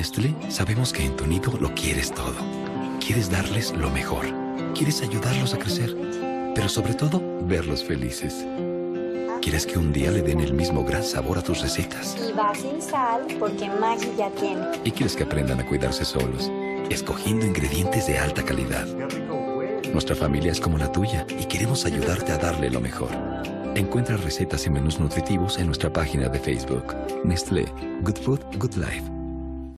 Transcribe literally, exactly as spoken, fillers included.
Nestlé sabemos que en tu nido lo quieres todo. Quieres darles lo mejor. Quieres ayudarlos a crecer. Pero sobre todo, verlos felices. Quieres que un día le den el mismo gran sabor a tus recetas. Y va sin sal porque Maggi ya tiene. Y quieres que aprendan a cuidarse solos, escogiendo ingredientes de alta calidad. Nuestra familia es como la tuya y queremos ayudarte a darle lo mejor. Encuentra recetas y menús nutritivos en nuestra página de Facebook. Nestlé. Good Food, Good Life.